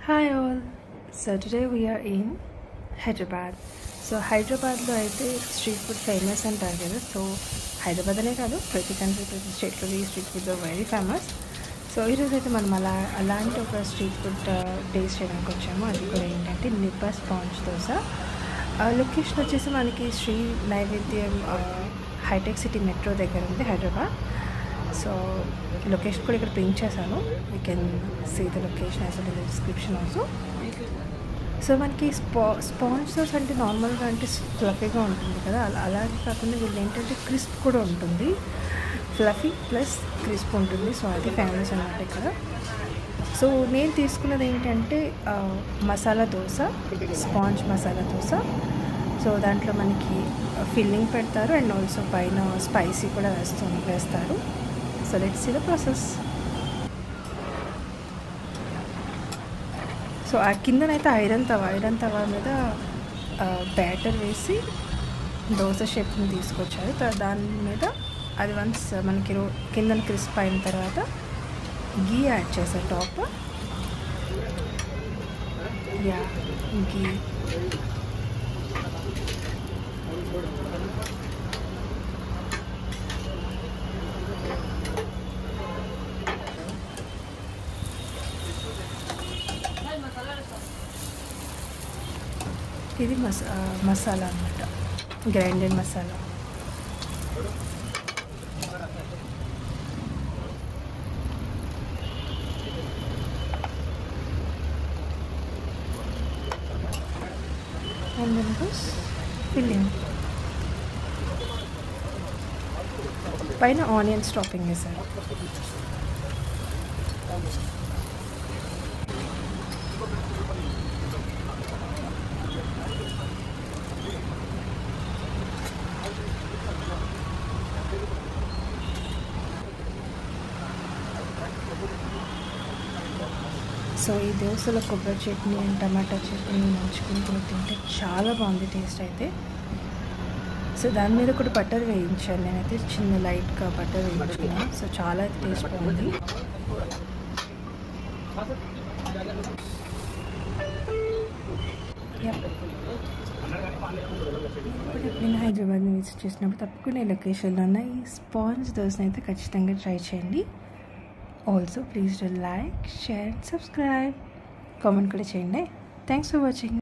Hi all. So today we are in Hyderabad. So Hyderabad lo aithe street food famous antaru kada. So Hyderabad ane kaadu prati country prati state lo street food are very famous. So ee roju aithe manam alanti oka street food taste cheyadaniki vachamu. Adi kuda entante Nippa sponge dosa. Location vachesi manaki Sri Naivedyam High-Tech City Metro దగ్గర ఉంది Hyderabad. So location కూడా ఇక్కడ print చేశాను. You can see the location as well in the description also. So మనకి sponge dosa అంటే నార్మల్గా అంటే ఫ్లఫీగా ఉంటుంది కదా, అలాగే కాకుండా వీళ్ళు ఏంటంటే క్రిస్ప్ కూడా ఉంటుంది. ఫ్లఫీ ప్లస్ క్రిస్ప్ ఉంటుంది. సో అది ఫేమస్ అన్నమాట ఇక్కడ. సో నేను తీసుకున్నది ఏంటంటే మసాలా దోశ, స్పాంజ్ మసాలా దోశ. సో దాంట్లో మనకి ఫిల్లింగ్ పెడతారు అండ్ ఆల్సో పైన స్పైసీ కూడా వేస్తారు. So let's see the process. So ఆ కిందనైతే ఐరన్ తవా మీద బ్యాటర్ వేసి దోశ షేప్ని తీసుకొచ్చారు. దాని మీద అది వన్స్ మనకి కిందన క్రిస్ప్ అయిన తర్వాత గీ యాడ్ చేశారు టాప్. యా గీ. ఇది మసాలా అన్నమాట, grinded masala. And then goes filling. పైన ఆనియన్స్ టాపింగ్ వేసారు. సో ఈ దోశలో కొబ్బరి చట్నీ అండ్ టమాటా చట్నీ నంచుకుని తింటే చాలా బాగుంది టేస్ట్ అయితే. సో దాని మీద కూడా బటర్ వేయించాను నేనైతే, చిన్న లైట్గా బటర్ వేయించుకున్నాను. సో చాలా టేస్ట్ బాగుంది. నేను హైదరాబాద్ని విజిట్ చేసినప్పుడు తప్పకుండా ఈ లొకేషన్లో ఉన్న ఈ స్పాంజ్ దోశని అయితే ఖచ్చితంగా ట్రై చేయండి. Also please do like, share, subscribe, comment కూడా చేయండి. Thanks for watching.